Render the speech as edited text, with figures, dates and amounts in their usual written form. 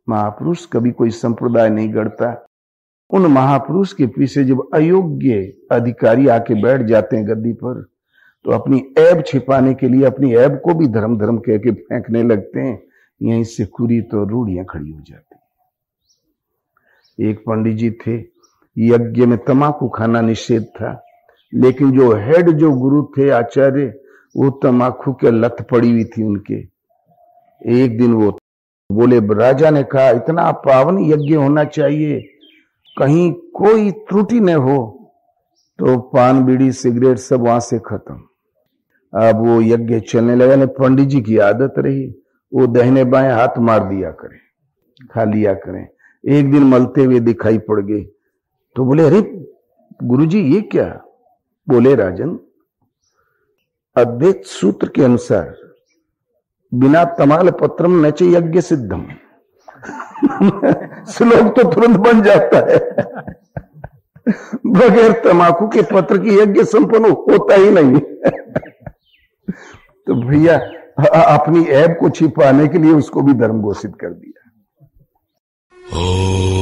महापुरुष कभी कोई संप्रदाय नहीं गढ़ता। उन महापुरुष के पीछे जब अयोग्य अधिकारी आके बैठ जाते हैं गद्दी पर, तो अपनी ऐब छिपाने के लिए अपनी ऐब को भी धर्म धर्म कह के फेंकने लगते हैं। यहीं से खुरी तो रूढ़ियां खड़ी हो जाती। एक पंडित जी थे, यज्ञ में तंबाकू खाना निषेध था, लेकिन जो हेड जो गुरु थे आचार्य, वो तंबाकू के लत पड़ी हुई थी उनके। एक दिन वो बोले, राजा ने कहा इतना पावन यज्ञ होना चाहिए, कहीं कोई त्रुटि न हो, तो पान बीड़ी सिगरेट सब वहां से खत्म। अब वो यज्ञ चलने लगा। ने पंडित जी की आदत रही, वो दाहिने बाएं हाथ मार दिया करें, खा लिया करें। एक दिन मलते हुए दिखाई पड़ गए, तो बोले, अरे गुरुजी ये क्या? बोले, राजन, अद्वैत सूत्र के अनुसार बिना तमाल पत्रम नच यज्ञ सिद्धम श्लोक तो तुरंत बन जाता है। बगैर तंबाकू के पत्र की यज्ञ संपन्न होता ही नहीं। तो भैया अपनी ऐब को छिपाने के लिए उसको भी धर्म घोषित कर दिया।